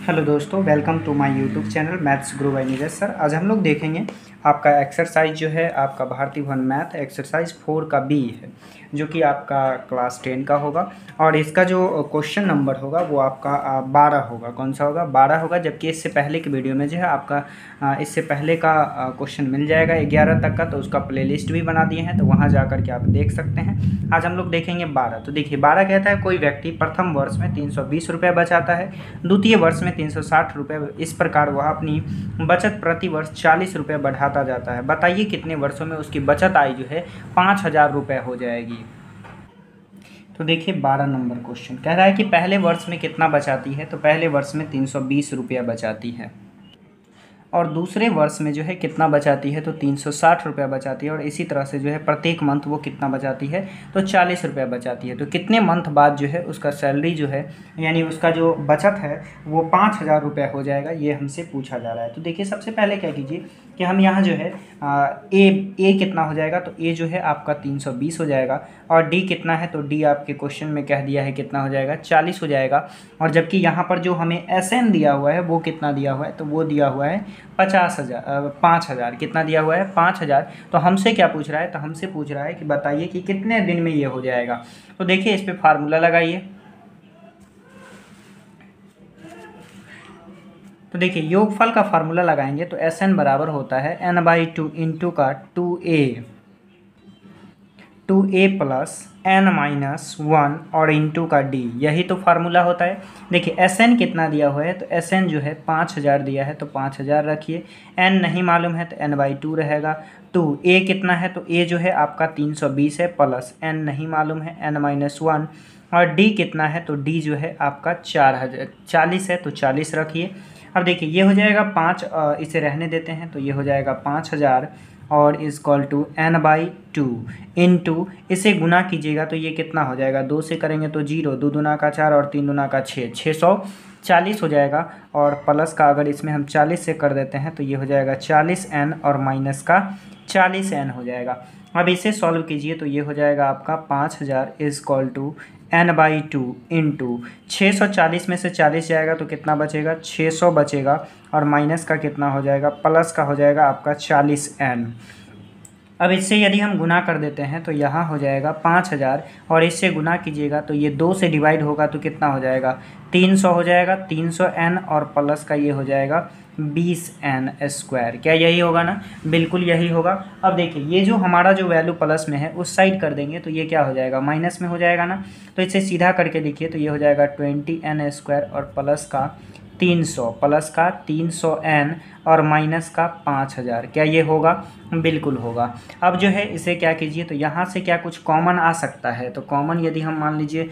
Hello दोस्तों, welcome to my YouTube channel maths guru by Neeraj sir. आज हम लोग देखेंगे आपका एक्सरसाइज जो है आपका भारतीय भवन मैथ एक्सरसाइज 4 का बी है, जो कि आपका क्लास 10 का होगा। और इसका जो क्वेश्चन नंबर होगा वो आपका 12 होगा। कौन सा होगा? 12 होगा। जबकि इससे पहले की वीडियो में जो है आपका इससे पहले का क्वेश्चन मिल जाएगा 11 तक का, तो उसका प्लेलिस्ट भी बना दिए हैं, तो वहाँ जा कर के आप देख सकते हैं। आज हम लोग देखेंगे 12। तो देखिए 12 कहता है कोई व्यक्ति प्रथम वर्ष में 320 रुपये बचाता है, द्वितीय वर्ष में 360 रुपये, इस प्रकार वह अपनी बचत प्रति वर्ष 40 रुपये बढ़ाता जाता है। बताइए कितने वर्षों में उसकी बचत आय जो है 5000 रुपये हो जाएगी। तो देखिए 12 नंबर क्वेश्चन कह रहा है कि पहले वर्ष में कितना बचाती है, तो पहले वर्ष में 320 रुपया बचाती है, और दूसरे वर्ष में जो है कितना बचाती है, तो 360 रुपया बचाती है। और इसी तरह से जो है प्रत्येक मंथ वो कितना बचाती है, तो 40 रुपया बचाती है। तो कितने मंथ बाद जो है उसका सैलरी जो है यानी उसका जो बचत है वो 5000 रुपया हो जाएगा, ये हमसे पूछा जा रहा है। तो देखिए सबसे पहले क्या कीजिए कि हम यहाँ जो है ए कितना हो जाएगा, तो ए जो है आपका 320 हो जाएगा, और डी कितना है, तो डी आपके क्वेश्चन में कह दिया है कितना हो जाएगा, 40 हो जाएगा। और जबकि यहाँ पर जो हमें एस एन दिया हुआ है वो कितना दिया हुआ है, तो वो दिया हुआ है 5000 कितना दिया हुआ है, 5000। तो हमसे क्या पूछ रहा है, तो हमसे पूछ रहा है कि बताइए कि कितने दिन में ये हो जाएगा। तो देखिए इस पे फार्मूला लगाइए। तो देखिए योगफल का फार्मूला लगाएंगे तो एस एन बराबर होता है n/2 इंटू का 2a प्लस n-1 और इंटू का d, यही तो फार्मूला होता है। देखिए एस एन कितना दिया हुआ है, तो एस एन जो है 5000 दिया है, तो 5000 रखिए। n नहीं मालूम है तो n/2 रहेगा। 2a कितना है, तो a जो है आपका 320 है, प्लस n नहीं मालूम है n-1, और d कितना है, तो d जो है आपका 40 है, तो 40 रखिए। अब देखिए ये हो जाएगा 5, इसे रहने देते हैं, तो ये हो जाएगा 5000 और is equal to n/2 into, इसे गुना कीजिएगा तो ये कितना हो जाएगा, 2 से करेंगे तो 0, 2 दूना का 4 और 3 दूना का 6, 640 हो जाएगा। और प्लस का अगर इसमें हम 40 से कर देते हैं तो ये हो जाएगा 40n और माइनस का 40n हो जाएगा। अब इसे सॉल्व कीजिए तो ये हो जाएगा आपका 5000 is equal to n/2 into 640 में से 40 जाएगा तो कितना बचेगा, 600 बचेगा, और माइनस का कितना हो जाएगा, प्लस का हो जाएगा आपका 40n। अब इससे यदि हम गुना कर देते हैं तो यहाँ हो जाएगा 5000, और इससे गुना कीजिएगा तो ये 2 से डिवाइड होगा तो कितना हो जाएगा, 300 हो जाएगा, 300n और प्लस का ये हो जाएगा 20n स्क्वायर। क्या यही होगा ना? बिल्कुल यही होगा। अब देखिए ये जो हमारा जो वैल्यू प्लस में है उस साइड कर देंगे तो ये क्या हो जाएगा, माइनस में हो जाएगा ना। तो इसे सीधा करके देखिए तो ये हो जाएगा 20n स्क्वायर और प्लस का 300, प्लस का 300n और माइनस का 5000। क्या ये होगा? बिल्कुल होगा। अब जो है इसे क्या कीजिए, तो यहाँ से क्या कुछ कॉमन आ सकता है, तो कॉमन यदि हम मान लीजिए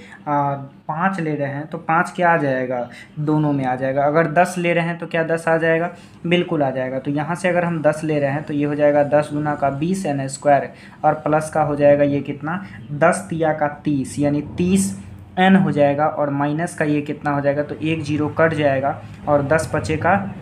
5 ले रहे हैं तो 5 क्या आ जाएगा, दोनों में आ जाएगा। अगर 10 ले रहे हैं तो क्या 10 आ जाएगा, बिल्कुल आ जाएगा। तो यहाँ से अगर हम 10 ले रहे हैं तो ये हो जाएगा 10 दूना का 20n स्क्वायर, और प्लस का हो जाएगा ये कितना, 10 तिया का 30 यानी 30n हो जाएगा, और माइनस का ये कितना हो जाएगा, तो 1 0 कट जाएगा, और 10 पच्चे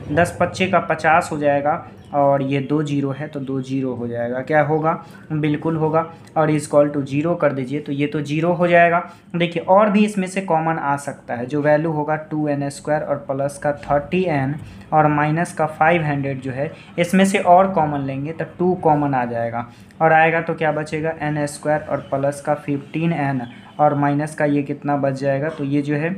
का 50 हो जाएगा, और ये 2 0 है तो 2 0 हो जाएगा। क्या होगा? बिल्कुल होगा। और इज इक्वल टू 0 कर दीजिए तो ये तो 0 हो जाएगा। देखिए और भी इसमें से कॉमन आ सकता है, जो वैल्यू होगा 2n स्क्वायर और प्लस का 30n और माइनस का 500 जो है, इसमें से और कॉमन लेंगे तो 2 कॉमन आ जाएगा, और आएगा तो क्या बचेगा, n स्क्वायर और प्लस का 15n और माइनस का ये कितना बच जाएगा, तो ये जो है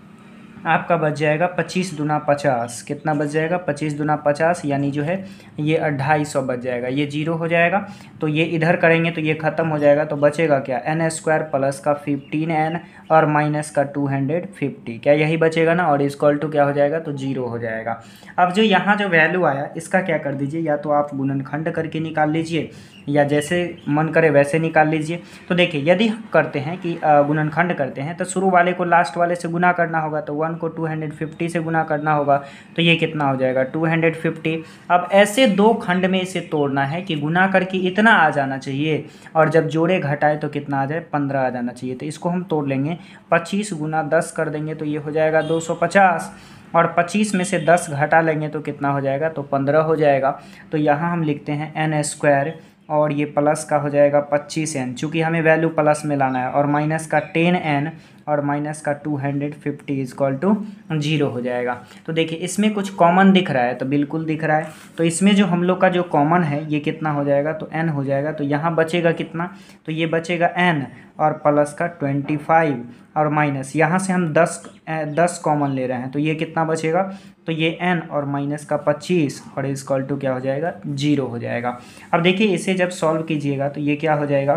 आपका बच जाएगा 25 दूना 50। कितना बच जाएगा, 25 दूना 50 यानी जो है ये 250 बच जाएगा। ये 0 हो जाएगा तो ये इधर करेंगे तो ये ख़त्म हो जाएगा, तो बचेगा क्या, n स्क्वायर प्लस का 15n और माइनस का 250। क्या यही बचेगा ना, और इक्वल टू क्या हो जाएगा, तो 0 हो जाएगा। अब जो यहाँ जो वैल्यू आया इसका क्या कर दीजिए, या तो आप गुणनखंड करके निकाल लीजिए या जैसे मन करे वैसे निकाल लीजिए। तो देखिए यदि हम करते हैं कि गुणनखंड करते हैं तो शुरू वाले को लास्ट वाले से गुना करना होगा, तो 1 को 250 से गुना करना होगा, तो ये कितना हो जाएगा, 250। अब ऐसे 2 खंड में इसे तोड़ना है कि गुना करके इतना आ जाना चाहिए, और जब जोड़े घटाए तो कितना आ जाए, 15 आ जाना चाहिए। तो इसको हम तोड़ लेंगे, 25 गुना 10 कर देंगे तो ये हो जाएगा 250, और 25 में से 10 घटा लेंगे तो कितना हो जाएगा, तो 15 हो जाएगा। तो यहाँ हम लिखते हैं n स्क्वायर, और ये प्लस का हो जाएगा 25n, चूँकि हमें वैल्यू प्लस में लाना है, और माइनस का 10n और माइनस का 250 इक्वल टू 0 हो जाएगा। तो देखिए इसमें कुछ कॉमन दिख रहा है, तो बिल्कुल दिख रहा है। तो इसमें जो हम लोग का जो कॉमन है ये कितना हो जाएगा, तो n हो जाएगा। तो यहाँ बचेगा कितना, तो ये बचेगा n और प्लस का 25 और माइनस यहाँ से हम 10 कॉमन ले रहे हैं, तो ये कितना बचेगा, तो ये n और माइनस का 25 और इक्वल टू क्या हो जाएगा, 0 हो जाएगा। अब देखिए इसे जब सॉल्व कीजिएगा तो ये क्या हो जाएगा,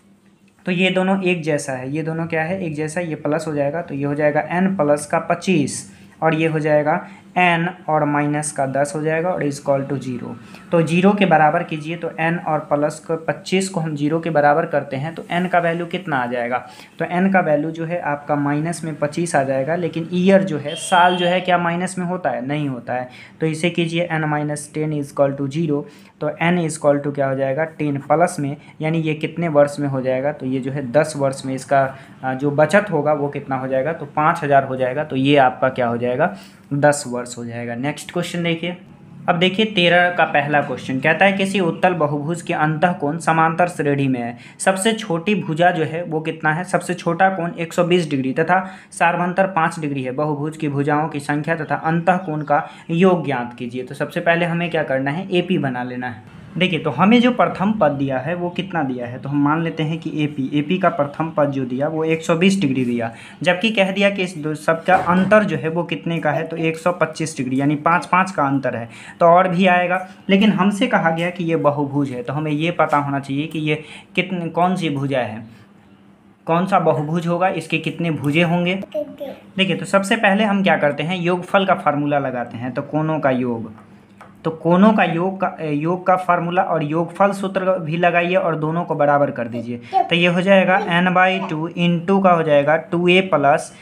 तो ये दोनों एक जैसा है, ये दोनों क्या है, एक जैसा, ये प्लस हो जाएगा तो ये हो जाएगा n प्लस का 25 और ये हो जाएगा n और माइनस का 10 हो जाएगा और इक्वल टू 0। तो 0 के बराबर कीजिए, तो n और प्लस का 25 को हम 0 के बराबर करते हैं तो n का वैल्यू कितना आ जाएगा, तो n का वैल्यू जो है आपका माइनस में 25 आ जाएगा। लेकिन ईयर जो है, साल जो है, क्या माइनस में होता है, नहीं होता है। तो इसे कीजिए n माइनस 10 इक्वल टू 0, तो n इक्वल टू क्या हो जाएगा, 10 प्लस में, यानी ये कितने वर्ष में हो जाएगा, तो ये जो है 10 वर्ष में इसका जो बचत होगा वो कितना हो जाएगा, तो 5000 हो जाएगा। तो ये आपका क्या हो जाएगा, 10 वर्ष हो जाएगा। नेक्स्ट क्वेश्चन देखिए। अब देखिए 13 का पहला क्वेश्चन कहता है किसी उत्तल बहुभुज के अंतःकोण समांतर श्रेणी में है। सबसे छोटी भुजा जो है वो कितना है, सबसे छोटा कोण 120 डिग्री तथा सार्वंतर 5 डिग्री है। बहुभुज की भुजाओं की संख्या तथा अंतःकोण का योग ज्ञात कीजिए। तो सबसे पहले हमें क्या करना है, एपी बना लेना है। देखिए तो हमें जो प्रथम पद दिया है वो कितना दिया है, तो हम मान लेते हैं कि एपी का प्रथम पद जो दिया वो 120 डिग्री दिया, जबकि कह दिया कि इस सबका अंतर जो है वो कितने का है, तो 125 डिग्री, यानी 5-5 का अंतर है। तो और भी आएगा, लेकिन हमसे कहा गया कि ये बहुभुज है, तो हमें ये पता होना चाहिए कि ये कौन सी भुजा है, कौन सा बहुभुज होगा, इसके कितने भुजे होंगे। देखिए तो सबसे पहले हम क्या करते हैं, योगफल का फार्मूला लगाते हैं। तो कोनों का योग, तो कोनों का योग का फार्मूला और योगफल सूत्र भी लगाइए और दोनों को बराबर कर दीजिए। तो ये हो जाएगा n/2 इंटू का हो जाएगा 2a प्लस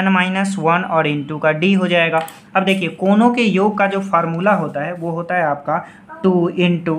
n-1 और इंटू का d हो जाएगा। अब देखिए कोनों के योग का जो फार्मूला होता है वो होता है आपका 2 इंटू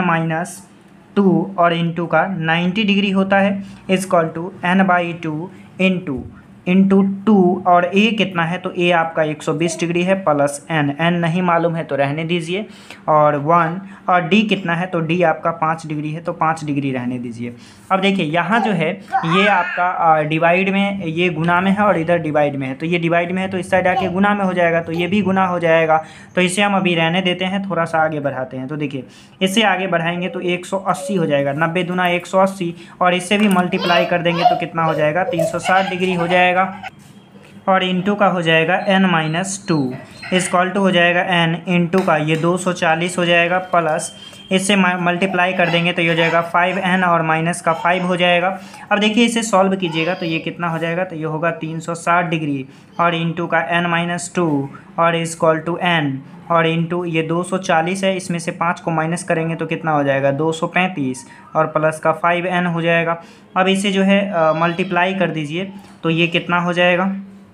n-2 और इंटू का 90 डिग्री होता है, इक्वल टू n/2 इंटू 2 और a कितना है, तो a आपका 120 डिग्री है प्लस n नहीं मालूम है तो रहने दीजिए, और 1 और d कितना है, तो d आपका 5 डिग्री है तो 5 डिग्री रहने दीजिए। अब देखिए यहाँ जो है ये आपका डिवाइड में, ये गुना में है और इधर डिवाइड में है, तो ये डिवाइड में है तो इस साइड आके गुना में हो जाएगा, तो ये भी गुना हो जाएगा। तो इसे हम अभी रहने देते हैं, थोड़ा सा आगे बढ़ाते हैं। तो देखिए इससे आगे बढ़ाएंगे तो 180 हो जाएगा, 90 दूना 180, और इससे भी मल्टीप्लाई कर देंगे तो कितना हो जाएगा, 360 डिग्री हो जाएगा, और इंटू का हो जाएगा n-2 इक्वल टू हो जाएगा n इंटू का ये 240 हो जाएगा, प्लस इससे मल्टीप्लाई कर देंगे तो ये हो जाएगा 5n और माइनस का 5 हो जाएगा। अब देखिए इसे सॉल्व कीजिएगा तो ये कितना हो जाएगा, तो ये होगा 360 डिग्री और इंटू का n-2 और इक्वल टू n और इंटू ये 240 है, इसमें से 5 को माइनस करेंगे तो कितना हो जाएगा, 235 और प्लस का 5n हो जाएगा। अब इसे जो है मल्टीप्लाई कर दीजिए तो ये कितना हो जाएगा,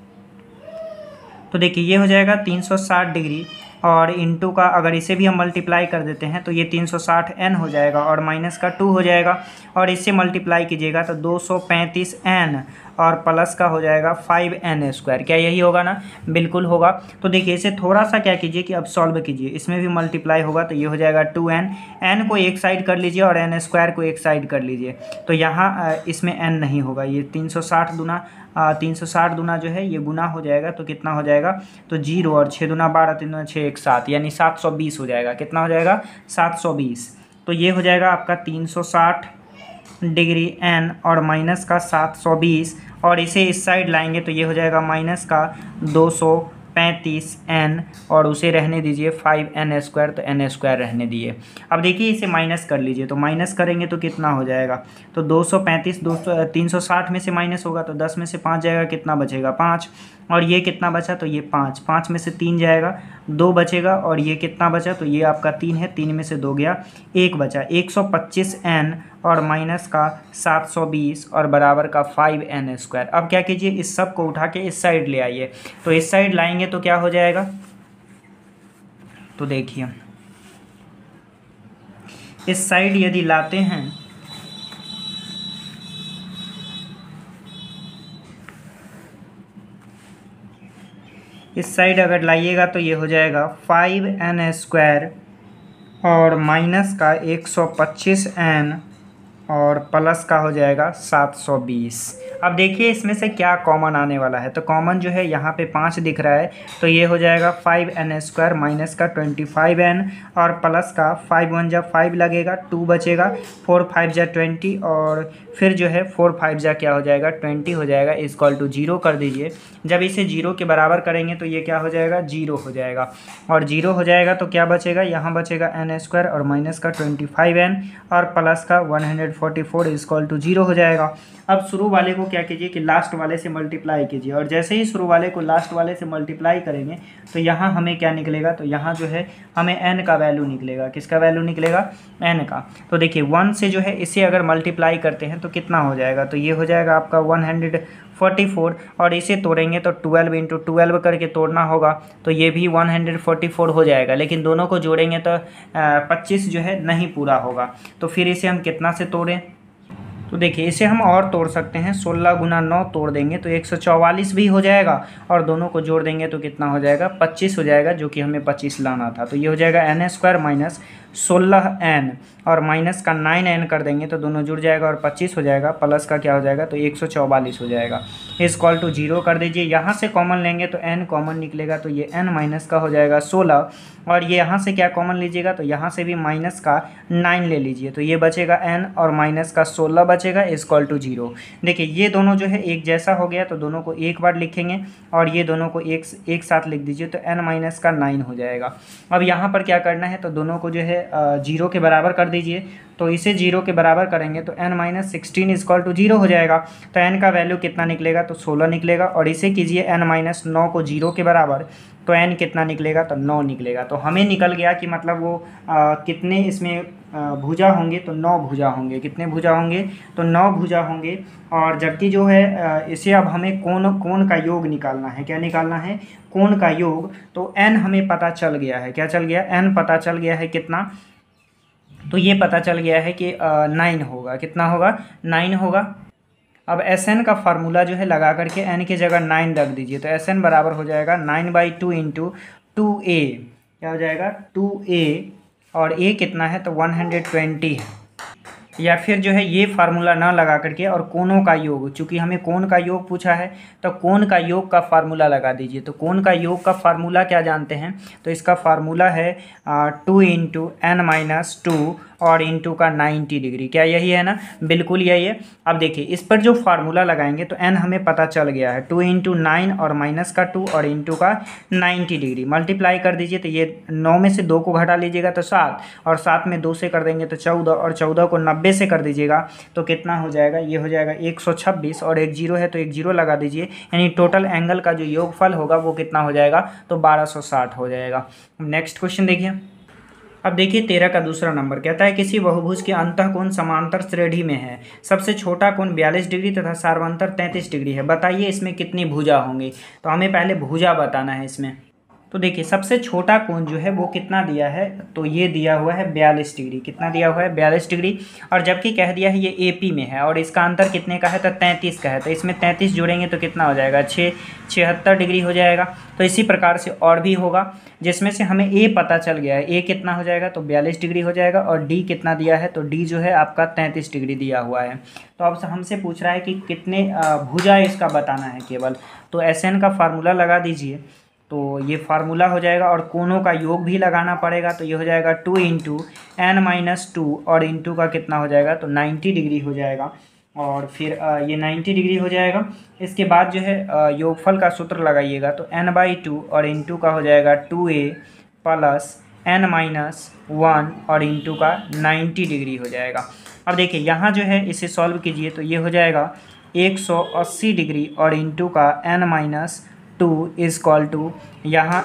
तो देखिए ये हो जाएगा 360 डिग्री और इंटू का अगर इसे भी हम मल्टीप्लाई कर देते हैं तो ये 360n हो जाएगा और माइनस का 2 हो जाएगा, और इससे मल्टीप्लाई कीजिएगा तो 235n और प्लस का हो जाएगा 5n²। क्या यही होगा ना, बिल्कुल होगा। तो देखिए इसे थोड़ा सा क्या कीजिए कि अब सॉल्व कीजिए, इसमें भी मल्टीप्लाई होगा तो ये हो जाएगा 2n, n को एक साइड कर लीजिए और n² को एक साइड कर लीजिए। तो यहाँ इसमें n नहीं होगा, ये 360 दूना जो है ये गुना हो जाएगा तो कितना हो जाएगा, तो 0 और 6 दूना 12, 3 दूना 6, 1 7, यानी 720 हो जाएगा। कितना हो जाएगा, 720। तो ये हो जाएगा आपका 360 डिग्री n और माइनस का 720, और इसे इस साइड लाएंगे तो ये हो जाएगा माइनस का 235n और उसे रहने दीजिए 5n², तो n² रहने दिए। अब देखिए इसे माइनस कर लीजिए, तो माइनस करेंगे तो कितना हो जाएगा, तो 235 360 में से माइनस होगा तो 10 में से 5 जाएगा, कितना बचेगा 5, और ये कितना बचा, तो ये 5 में से 3 जाएगा, 2 बचेगा, और ये कितना बचा, तो ये आपका 3 है, 3 में से 2 गया, 1 बचा, 125n और माइनस का 720 और बराबर का 5n²। अब क्या कीजिए, इस सब को उठा के इस साइड ले आइए, तो इस साइड लाएंगे तो क्या हो जाएगा, तो देखिए इस साइड यदि लाते हैं इस साइड अगर लाइएगा तो ये हो जाएगा 5n² और माइनस का 125n और प्लस का हो जाएगा 720। अब देखिए इसमें से क्या कॉमन आने वाला है। तो कॉमन जो है यहाँ पे 5 दिख रहा है, तो ये हो जाएगा 5n² माइनस का 25n और प्लस का 5 1 जा 5 लगेगा, 2 बचेगा, 4 5 जा 20 और फिर जो है 4 5 जा क्या हो जाएगा 20 हो जाएगा, इक्वल टू 0 कर दीजिए। जब इसे 0 के बराबर करेंगे तो ये क्या हो जाएगा 0 हो जाएगा, और 0 हो जाएगा तो क्या बचेगा, यहाँ बचेगा n² और माइनस का 25n और प्लस का 144 इक्वल टू 0 हो जाएगा। अब शुरू वाले को क्या कीजिए कि लास्ट वाले से मल्टीप्लाई कीजिए, और जैसे ही शुरू वाले को लास्ट वाले से मल्टीप्लाई करेंगे तो यहाँ हमें क्या निकलेगा, तो यहाँ जो है हमें n का वैल्यू निकलेगा। किसका वैल्यू निकलेगा, n का। तो देखिए 1 से जो है इसे अगर मल्टीप्लाई करते हैं तो कितना हो जाएगा, तो ये हो जाएगा आपका 144 और इसे तोड़ेंगे तो 12 इंटू 12 करके तोड़ना होगा, तो ये भी 144 हो जाएगा। लेकिन दोनों को जोड़ेंगे तो 25 जो है नहीं पूरा होगा, तो फिर इसे हम कितना से तोड़ें, तो देखिए इसे हम और तोड़ सकते हैं, 16 गुना 9 तोड़ देंगे तो 144 भी हो जाएगा, और दोनों को जोड़ देंगे तो कितना हो जाएगा 25 हो जाएगा, जो कि हमें 25 लाना था। तो ये हो जाएगा n² माइनस 16n और माइनस का 9n कर देंगे तो दोनों जुड़ जाएगा और 25 हो जाएगा, प्लस का क्या हो जाएगा तो 144 हो जाएगा, इक्वल टू 0 कर दीजिए। यहाँ से कॉमन लेंगे तो n कॉमन निकलेगा, तो ये n माइनस का हो जाएगा 16 और ये यहाँ से क्या कॉमन लीजिएगा, तो यहाँ से भी माइनस का 9 ले लीजिए, तो ये बचेगा n और माइनस का 16 बचेगा, इक्वल टू 0। देखिए ये दोनों जो है एक जैसा हो गया, तो दोनों को एक बार लिखेंगे और ये दोनों को एक साथ लिख दीजिए, तो n माइनस का 9 हो जाएगा। अब यहाँ पर क्या करना है, तो दोनों को जो है 0 के बराबर कर दीजिए, तो इसे 0 के बराबर करेंगे तो n माइनस 16 इक्वल टू 0 हो जाएगा। तो n का वैल्यू कितना निकलेगा, तो 16 निकलेगा, और इसे कीजिए n माइनस 9 को 0 के बराबर, तो n कितना निकलेगा, तो 9 निकलेगा। तो हमें निकल गया कि मतलब वो कितने इसमें भुजा होंगे, तो 9 भुजा होंगे। कितने भुजा होंगे, तो 9 भुजा होंगे। और जबकि जो है इसे अब हमें कोण का योग निकालना है। क्या निकालना है, कोण का योग। तो n हमें पता चल गया है, क्या चल गया, n पता चल गया है कितना, तो ये पता चल गया है कि 9 होगा। कितना होगा, 9 होगा। अब Sn का फार्मूला जो है लगा करके n की जगह 9 रख दीजिए, तो Sn बराबर हो जाएगा 9/2 इंटू 2a, क्या हो जाएगा 2a, और a कितना है, तो 120 है। या फिर जो है ये फार्मूला ना लगा करके और कोणों का योग, चूंकि हमें कोण का योग पूछा है तो कोण का योग का फार्मूला लगा दीजिए। तो कोण का योग का फार्मूला क्या जानते हैं, तो इसका फार्मूला है 2 इंटू n माइनस 2 और इंटू का 90 डिग्री। क्या यही है ना, बिल्कुल यही है। अब देखिए इस पर जो फार्मूला लगाएंगे तो n हमें पता चल गया है, 2 इंटू 9 और माइनस का 2 और इंटू का 90 डिग्री। मल्टीप्लाई कर दीजिए, तो ये 9 में से 2 को घटा लीजिएगा तो 7, और 7 में 2 से कर देंगे तो 14, और 14 को 90 से कर दीजिएगा तो कितना हो जाएगा, ये हो जाएगा 126, और एक 0 है तो एक 0 लगा दीजिए, यानी टोटल एंगल का जो योगफल होगा वो कितना हो जाएगा, तो 1260 हो जाएगा। नेक्स्ट क्वेश्चन देखिए। अब देखिए 13 का दूसरा नंबर कहता है किसी बहुभुज के अंतःकोण समांतर श्रेणी में है, सबसे छोटा कोण 42 डिग्री तथा सार्वंतर 33 डिग्री है, बताइए इसमें कितनी भुजा होंगी। तो हमें पहले भुजा बताना है इसमें। तो देखिए सबसे छोटा कोण जो है वो कितना दिया है, तो ये दिया हुआ है 42 डिग्री। कितना दिया हुआ है, 42 डिग्री, और जबकि कह दिया है ये एपी में है और इसका अंतर कितने का है, तो 33 का है। तो इसमें 33 जोड़ेंगे तो कितना हो जाएगा, 76 डिग्री हो जाएगा। तो इसी प्रकार से और भी होगा, जिसमें से हमें ए पता चल गया है, ए कितना हो जाएगा, तो 42 डिग्री हो जाएगा, और डी कितना दिया है, तो डी जो है आपका 33 डिग्री दिया हुआ है। तो अब हमसे पूछ रहा है कि कितने भुजा इसका बताना है केवल, तो Sn का फार्मूला लगा दीजिए, तो ये फार्मूला हो जाएगा, और कोणों का योग भी लगाना पड़ेगा, तो ये हो जाएगा 2 इंटू n माइनस 2 और इंटू का कितना हो जाएगा, तो 90 डिग्री हो जाएगा, और फिर ये 90 डिग्री हो जाएगा। इसके बाद जो है योगफल का सूत्र लगाइएगा, तो n/2 और इंटू का हो जाएगा 2a प्लस n माइनस 1 और इंटू का 90 डिग्री हो जाएगा। अब देखिए यहाँ जो है इसे सॉल्व कीजिए, तो ये हो जाएगा 180 डिग्री और इंटू का n माइनस 2 इक्वल टू यहाँ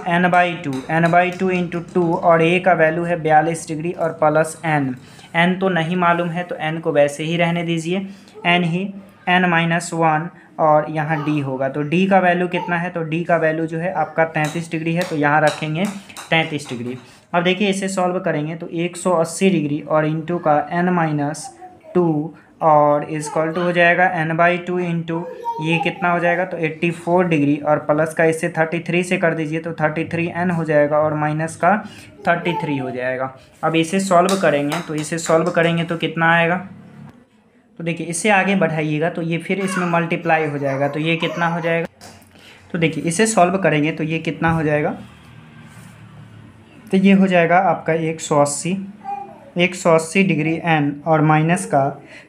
n/2 इंटू 2, और a का वैल्यू है 42 डिग्री और प्लस n तो नहीं मालूम है तो n को वैसे ही रहने दीजिए, n ही n माइनस 1 और यहाँ d होगा। तो d का वैल्यू कितना है, तो d का वैल्यू जो है आपका 33 डिग्री है, तो यहाँ रखेंगे 33 डिग्री। अब देखिए इसे सॉल्व करेंगे तो 180 डिग्री और इंटू का n माइनस 2 और इक्वल टू हो जाएगा n/2 इंटू ये कितना हो जाएगा, तो 84 डिग्री और प्लस का इससे 33 से कर दीजिए तो 33n हो जाएगा, और माइनस का 33 हो जाएगा। अब इसे सॉल्व करेंगे, तो इसे सॉल्व करेंगे तो कितना आएगा, तो देखिए इससे आगे बढ़ाइएगा तो ये फिर इसमें मल्टीप्लाई हो जाएगा, तो ये कितना हो जाएगा। तो देखिए इसे सॉल्व करेंगे तो ये कितना हो जाएगा, तो ये हो जाएगा आपका 180 डिग्री एन और माइनस का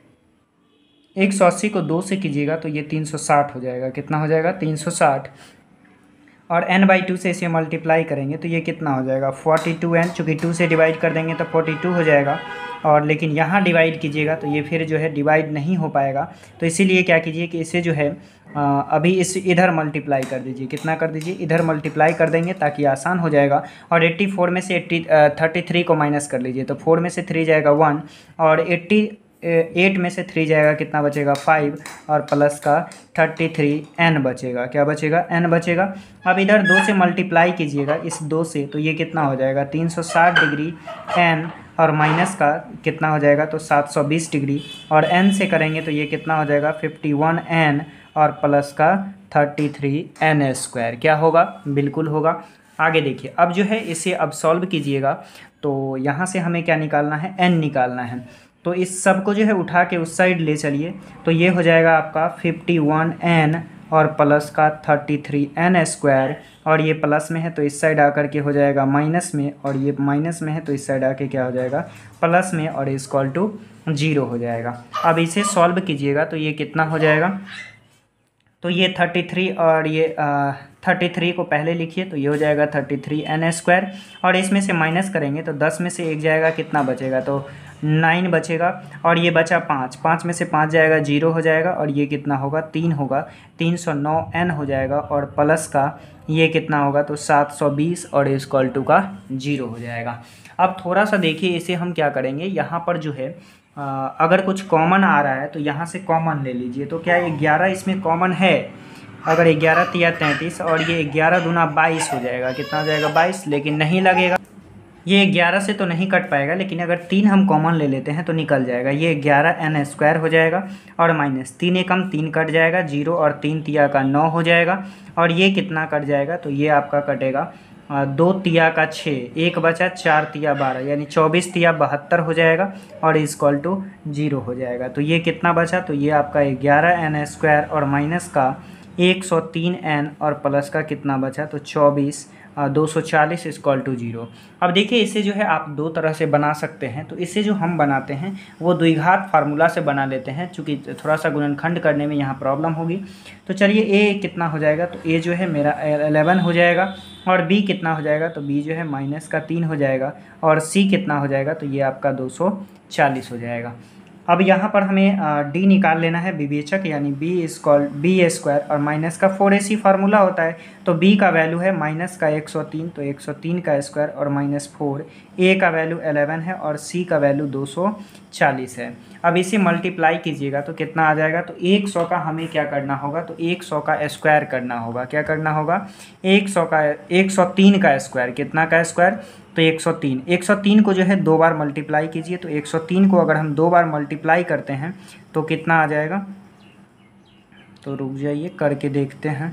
180 को 2 से कीजिएगा तो ये 360 हो जाएगा। कितना हो जाएगा 360, और n/2 से इसे मल्टीप्लाई करेंगे तो ये कितना हो जाएगा 42n, चूँकि 2 से डिवाइड कर देंगे तो 42 हो जाएगा। और लेकिन यहाँ डिवाइड कीजिएगा तो ये फिर जो है डिवाइड नहीं हो पाएगा, तो इसीलिए क्या कीजिए कि इसे जो है अभी इस इधर मल्टीप्लाई कर दीजिए। कितना कर दीजिए, इधर मल्टीप्लाई कर देंगे ताकि आसान हो जाएगा। और 84 में से 33 को माइनस कर लीजिए, तो 4 में से 3 जाएगा 1, और 8 में से 3 जाएगा, कितना बचेगा 5, और प्लस का 33 n बचेगा। क्या बचेगा, n बचेगा। अब इधर 2 से मल्टीप्लाई कीजिएगा इस 2 से, तो ये कितना हो जाएगा 360 डिग्री n, और माइनस का कितना हो जाएगा तो 720 डिग्री, और n से करेंगे तो ये कितना हो जाएगा 51n, और प्लस का 33n²। क्या होगा, बिल्कुल होगा। आगे देखिए, अब जो है इसे अब सॉल्व कीजिएगा तो यहाँ से हमें क्या निकालना है, n निकालना है। तो इस सब को जो है उठा के उस साइड ले चलिए, तो ये हो जाएगा आपका 51n और प्लस का 33n², और ये प्लस में है तो इस साइड आकर के हो जाएगा माइनस में, और ये माइनस में है तो इस साइड आके क्या हो जाएगा प्लस में, और इक्वल टू 0 हो जाएगा। अब इसे सॉल्व कीजिएगा तो ये कितना हो जाएगा, तो ये 33 और ये 33 को पहले लिखिए तो ये हो जाएगा 33n², और इसमें से माइनस करेंगे तो 10 में से 1 जाएगा, कितना बचेगा तो 9 बचेगा, और ये बचा 5 में से 5 जाएगा 0 हो जाएगा, और ये कितना होगा 3 होगा, 309n हो जाएगा, और प्लस का ये कितना होगा तो 720, और इक्वल टू का 0 हो जाएगा। अब थोड़ा सा देखिए इसे हम क्या करेंगे, यहाँ पर जो है अगर कुछ कॉमन आ रहा है तो यहाँ से कॉमन ले लीजिए। तो क्या 11 इसमें कॉमन है, अगर 11 तिया 33, और ये 11 दूना 22 हो जाएगा। कितना हो जाएगा 22, लेकिन नहीं लगेगा, ये 11 से तो नहीं कट पाएगा, लेकिन अगर 3 हम कॉमन ले लेते हैं तो निकल जाएगा। ये 11n² हो जाएगा, और माइनस 3 एकम 3 कट जाएगा, 0 और 3 तिया का 9 हो जाएगा, और ये कितना कट जाएगा तो ये आपका कटेगा 2 तिया का 6, 1 बचा 4 तिया 12, यानी 24 तिया 72 हो जाएगा, और इक्वल टू 0 हो जाएगा। तो ये कितना बचा, तो ये आपका 11n² और माइनस का 103n, और प्लस का कितना बचा तो 24, 240 इक्वल टू 0। अब देखिए इसे जो है आप दो तरह से बना सकते हैं। तो इसे जो हम बनाते हैं वो द्विघात फार्मूला से बना लेते हैं, चूँकि थोड़ा सा गुणनखंड करने में यहाँ प्रॉब्लम होगी। तो चलिए ए कितना हो जाएगा, तो ए जो है मेरा 11 हो जाएगा, और बी कितना हो जाएगा तो बी जो है माइनस का 3 हो जाएगा, और सी कितना हो जाएगा तो ये आपका 240 हो जाएगा। अब यहाँ पर हमें डी निकाल लेना है, विवेचक, यानी b² और माइनस का 4ac फार्मूला होता है। तो b का वैल्यू है माइनस का 103, तो 103 का स्क्वायर और माइनस 4, a का वैल्यू 11 है और c का वैल्यू 240 है। अब इसे मल्टीप्लाई कीजिएगा तो कितना आ जाएगा, तो 100 का हमें क्या करना होगा, तो 100 का स्क्वायर करना होगा। क्या करना होगा, 103 का स्क्वायर, कितना का स्क्वायर तो 103। 103 को जो है 2 बार मल्टीप्लाई कीजिए, तो 103 को अगर हम 2 बार मल्टीप्लाई करते हैं तो कितना आ जाएगा, तो रुक जाइए करके देखते हैं।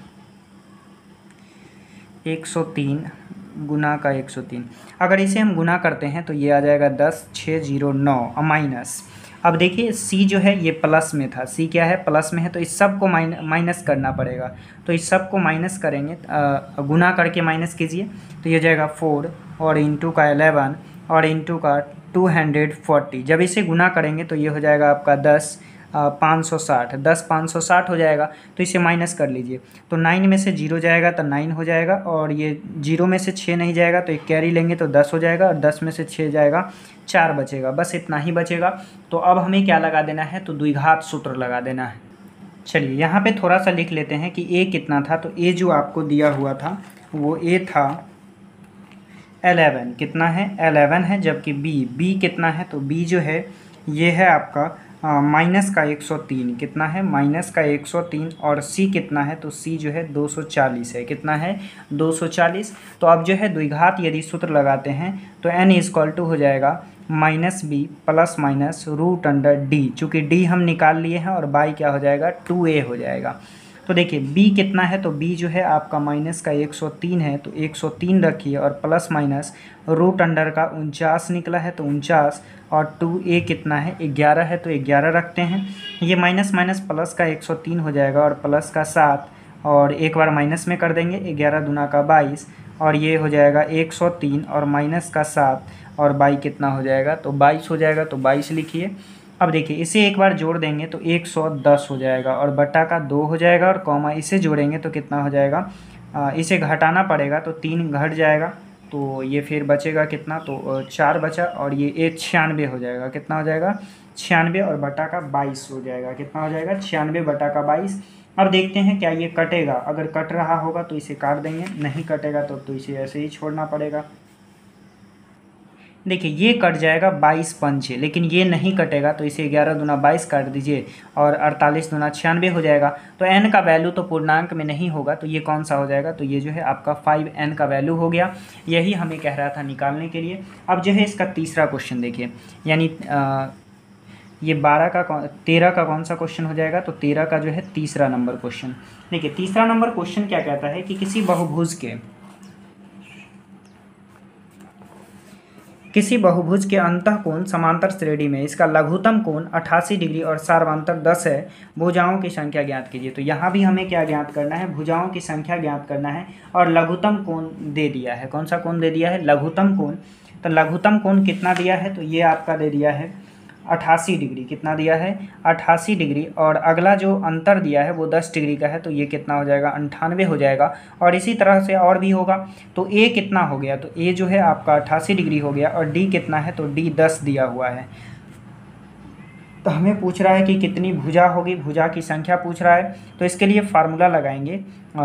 103 गुना का 103, अगर इसे हम गुना करते हैं तो ये आ जाएगा 10,609 माइनस। अब देखिए c जो है ये प्लस में था, c क्या है प्लस में है, तो इस सब को माइनस करना पड़ेगा। तो इस सब को माइनस करेंगे, गुना करके माइनस कीजिए, तो ये जाएगा 4 और इंटू का 11 और इंटू का 240। जब इसे गुना करेंगे तो ये हो जाएगा आपका 560 हो जाएगा। तो इसे माइनस कर लीजिए, तो 9 में से 0 जाएगा तो 9 हो जाएगा, और ये 0 में से 6 नहीं जाएगा तो एक कैरी लेंगे तो 10 हो जाएगा, और 10 में से 6 जाएगा 4 बचेगा, बस इतना ही बचेगा। तो अब हमें क्या लगा देना है, तो द्विघात सूत्र लगा देना है। चलिए यहाँ पे थोड़ा सा लिख लेते हैं कि a कितना था, तो a जो आपको दिया हुआ था वो a था 11, कितना है 11 है, जबकि b कितना है, तो b जो है ये है आपका माइनस का 103, कितना है माइनस का 103, और c कितना है, तो c जो है 240 है, कितना है 240। तो अब जो है द्विघात यदि सूत्र लगाते हैं तो n इक्वल टू हो जाएगा minus B plus minus root under D, चूँकि d हम निकाल लिए हैं, और बाई क्या हो जाएगा 2a हो जाएगा। तो देखिए b कितना है, तो b जो है आपका माइनस का 103 है, तो 103 रखिए और प्लस माइनस रूट अंडर का 49 निकला है, तो 49 और 2a कितना है 11 है, तो 11 रखते हैं। ये माइनस माइनस प्लस का 103 हो जाएगा और प्लस का 7 और एक बार माइनस में कर देंगे, 11 दूना का 22 और ये हो जाएगा 103 और माइनस का 7 और बाई कितना हो जाएगा, तो 22 हो जाएगा, तो 22 लिखिए। अब देखिए इसे एक बार जोड़ देंगे तो 110 हो जाएगा और बटा का 2 हो जाएगा और कॉमा इसे जोड़ेंगे तो कितना हो जाएगा, इसे घटाना पड़ेगा तो 3 घट जाएगा, तो ये फिर बचेगा कितना, तो 4 बचा और ये 96 हो जाएगा। कितना हो जाएगा 96 और बटा का 22 हो जाएगा। कितना हो जाएगा 96 बटा का 22। अब देखते हैं क्या ये कटेगा, अगर कट रहा होगा तो इसे काट देंगे, नहीं कटेगा तो इसे ऐसे ही छोड़ना पड़ेगा। देखिए ये कट जाएगा 22 पंचे, लेकिन ये नहीं कटेगा तो इसे 11 दूना 22 काट दीजिए और 48 दूना 96 हो जाएगा। तो n का वैल्यू तो पूर्णांक में नहीं होगा, तो ये कौन सा हो जाएगा, तो ये जो है आपका 5n का वैल्यू हो गया। यही हमें कह रहा था निकालने के लिए। अब जो है इसका तीसरा क्वेश्चन देखिए, यानी ये 13 का कौन सा क्वेश्चन हो जाएगा, तो 13 का जो है तीसरा नंबर क्वेश्चन। देखिए तीसरा नंबर क्वेश्चन क्या कहता है कि किसी बहुभुज के अंतःकोण समांतर श्रेणी में इसका लघुत्तम कोण 88 डिग्री और सार्वंतर 10 है, भुजाओं की संख्या ज्ञात कीजिए। तो यहाँ भी हमें क्या ज्ञात करना है, भुजाओं की संख्या ज्ञात करना है और लघुत्तम कोण दे दिया है। कौन सा कोण दे दिया है, लघुत्तम कोण। तो लघुत्तम कोण कितना दिया है, तो ये आपका दे दिया है 88 डिग्री। कितना दिया है 88 डिग्री और अगला जो अंतर दिया है वो 10 डिग्री का है, तो ये कितना हो जाएगा 98 हो जाएगा। और इसी तरह से और भी होगा। तो ए कितना हो गया, तो ए जो है आपका 88 डिग्री हो गया और डी कितना है, तो डी 10 दिया हुआ है। तो हमें पूछ रहा है कि कितनी भुजा होगी, भुजा की संख्या पूछ रहा है। तो इसके लिए फार्मूला लगाएंगे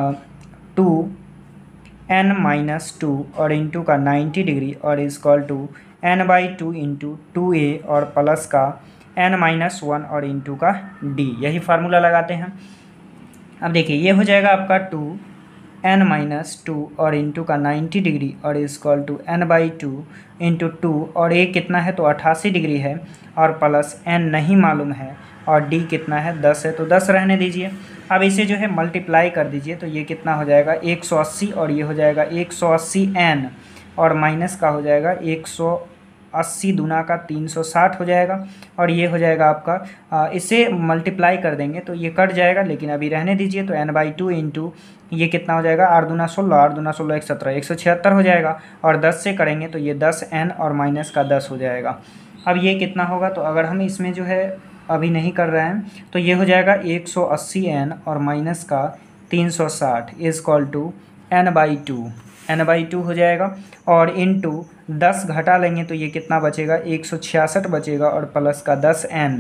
2n-2 और इंटू का 90 डिग्री और इजकॉल टू n/2 इंटू 2a और प्लस का n-1 और इंटू का d, यही फार्मूला लगाते हैं। अब देखिए ये हो जाएगा आपका 2n-2 और इंटू का 90 डिग्री और इजकॉल टू n/2 इंटू 2 और a कितना है, तो 88 डिग्री है और प्लस n नहीं मालूम है और d कितना है 10 है, तो 10 रहने दीजिए। अब इसे जो है मल्टीप्लाई कर दीजिए, तो ये कितना हो जाएगा 180 और ये हो जाएगा 180n और माइनस का हो जाएगा 180 दूना का 360 हो जाएगा और ये हो जाएगा आपका इसे मल्टीप्लाई कर देंगे तो ये कट जाएगा, लेकिन अभी रहने दीजिए। तो n/2 इंटू ये कितना हो जाएगा 8 दूना 16, 8 दूना 16 117, 176 हो जाएगा और 10 से करेंगे तो ये 10n और माइनस का 10 हो जाएगा। अब ये कितना होगा, तो अगर हम इसमें जो है अभी नहीं कर रहे हैं तो ये हो जाएगा 180n और माइनस का 360 इज इक्वल टू n/2 हो जाएगा और इनटू 10 घटा लेंगे तो ये कितना बचेगा 166 बचेगा और प्लस का 10n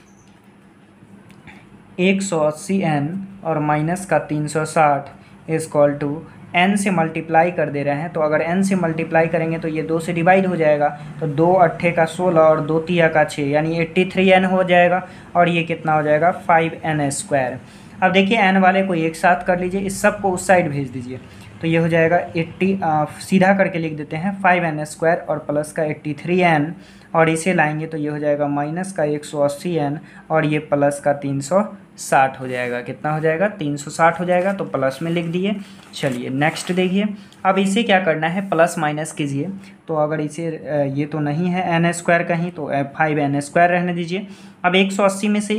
180n और माइनस का 360 इज इक्वल टू n से मल्टीप्लाई कर दे रहे हैं। तो अगर n से मल्टीप्लाई करेंगे तो ये 2 से डिवाइड हो जाएगा, तो 2 अट्ठे का 16 और 2 तिया का 6 यानी 83n हो जाएगा और ये कितना हो जाएगा 5n²। अब देखिए n वाले को एक साथ कर लीजिए, इस सब को उस साइड भेज दीजिए, तो ये हो जाएगा 80 सीधा करके लिख देते हैं 5n² और प्लस का 83n और इसे लाएंगे तो ये हो जाएगा माइनस का 180n और ये प्लस का 360 हो जाएगा। कितना हो जाएगा 360 हो जाएगा, तो प्लस में लिख दिए। चलिए नेक्स्ट देखिए, अब इसे क्या करना है प्लस माइनस कीजिए। तो अगर इसे ये तो नहीं है n² कहीं, तो 5n² रहने दीजिए। अब 180 में से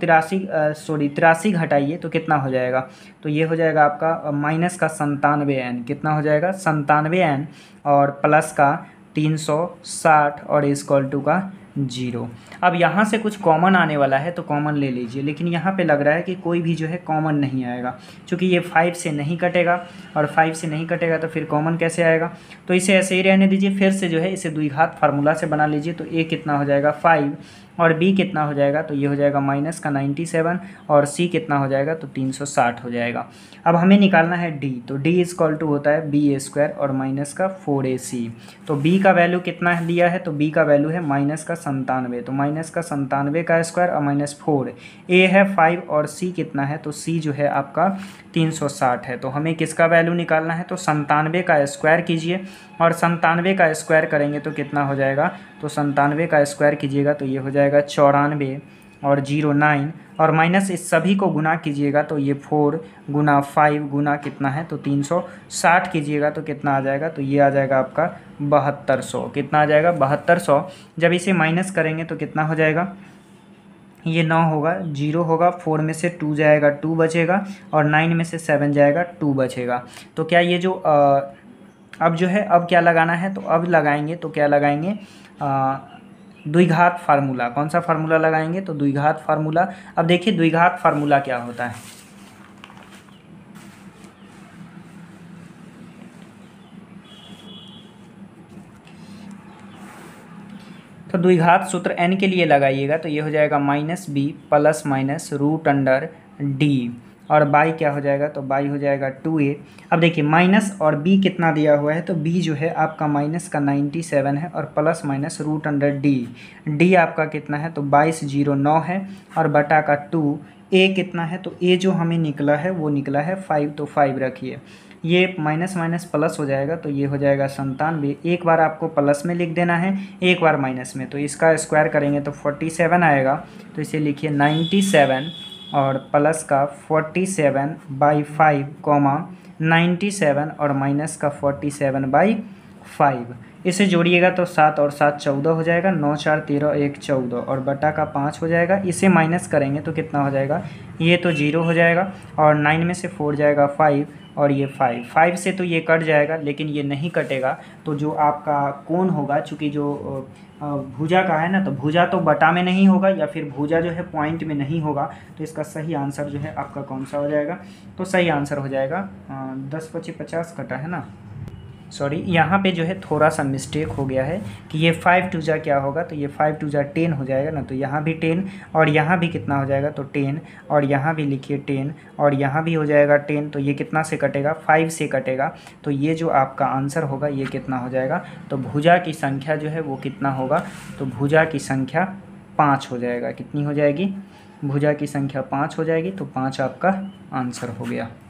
83 घटाइए तो कितना हो जाएगा, तो ये हो जाएगा आपका माइनस का 97n। कितना हो जाएगा 97n और प्लस का 360 और इक्वल टू का 0। अब यहाँ से कुछ कॉमन आने वाला है तो कॉमन ले लीजिए, लेकिन यहाँ पे लग रहा है कि कोई भी जो है कॉमन नहीं आएगा, क्योंकि ये 5 से नहीं कटेगा और 5 से नहीं कटेगा तो फिर कॉमन कैसे आएगा। तो इसे ऐसे ही रहने दीजिए। फिर से जो है इसे द्विघात फार्मूला से बना लीजिए। तो a कितना हो जाएगा 5 और b कितना हो जाएगा, तो ये हो जाएगा माइनस का 97 और c कितना हो जाएगा, तो 360 हो जाएगा। अब हमें निकालना है d, तो d इक्वल टू होता है b² और माइनस का 4ac। तो b का वैल्यू कितना दिया है, तो b का वैल्यू है माइनस का 97, तो माइनस का 97 का स्क्वायर और माइनस 4, a है 5 और c कितना है, तो c जो है आपका 360 है। तो हमें किसका वैल्यू निकालना है, तो 97 का स्क्वायर कीजिए और 97 का स्क्वायर करेंगे तो कितना हो जाएगा, तो 97 का स्क्वायर कीजिएगा तो ये हो जाएगा 94 और 0 9 और माइनस इस सभी को गुना कीजिएगा तो ये 4 गुना 5 गुना कितना है तो 360 कीजिएगा तो कितना आ जाएगा, तो ये आ जाएगा आपका 7200। कितना आ जाएगा 7200। जब इसे माइनस करेंगे तो कितना हो जाएगा, ये 9 होगा, 0 होगा, 4 में से 2 जाएगा 2 बचेगा और 9 में से 7 जाएगा 2 बचेगा। तो क्या ये जो अब जो है अब क्या लगाना है, तो अब लगाएंगे तो क्या लगाएंगे, द्विघात फार्मूला। कौन सा फार्मूला लगाएंगे, तो द्विघात फार्मूला। अब देखिए द्विघात फार्मूला क्या होता है। तो द्विघात सूत्र n के लिए लगाइएगा तो ये हो जाएगा -b plus minus root under d और बाई क्या हो जाएगा, तो बाई हो जाएगा 2a। अब देखिए माइनस और b कितना दिया हुआ है, तो b जो है आपका माइनस का 97 है और plus minus root under d आपका कितना है, तो 2209 है और बटा का 2। a कितना है, तो a जो हमें निकला है वो निकला है 5, तो 5 रखिए। ये माइनस माइनस प्लस हो जाएगा तो ये हो जाएगा 97। एक बार आपको प्लस में लिख देना है, एक बार माइनस में, तो इसका स्क्वायर करेंगे तो 47 आएगा। तो इसे लिखिए 97 और प्लस का 47/5 कॉमा 97 और माइनस का 47/5। इसे जोड़िएगा तो 7 और 7 14 हो जाएगा, 9 4 13 1 14 और बटा का 5 हो जाएगा। इसे माइनस करेंगे तो कितना हो जाएगा, ये तो 0 हो जाएगा और 9 में से 4 जाएगा 5 और ये 5 से तो ये कट जाएगा, लेकिन ये नहीं कटेगा। तो जो आपका कोण होगा, चूँकि जो भुजा का है ना, तो भुजा तो बटा में नहीं होगा या फिर भुजा जो है पॉइंट में नहीं होगा, तो इसका सही आंसर जो है आपका कौन सा हो जाएगा, तो सही आंसर हो जाएगा 10 25 50 कटा है ना, सॉरी यहाँ पे जो है थोड़ा सा मिस्टेक हो गया है कि ये 5 2 जा क्या होगा, तो ये 5 2 जा 10 हो जाएगा ना, तो यहाँ भी 10 और यहाँ भी कितना हो जाएगा, तो 10 और यहाँ भी लिखिए 10 और यहाँ भी हो जाएगा 10। तो ये कितना से कटेगा, 5 से कटेगा। तो ये जो आपका आंसर होगा ये कितना हो जाएगा, तो भुजा की संख्या जो है वो कितना होगा, तो भुजा की संख्या 5 हो जाएगा। कितनी हो जाएगी, भुजा की संख्या 5 हो जाएगी, तो 5 आपका आंसर हो गया।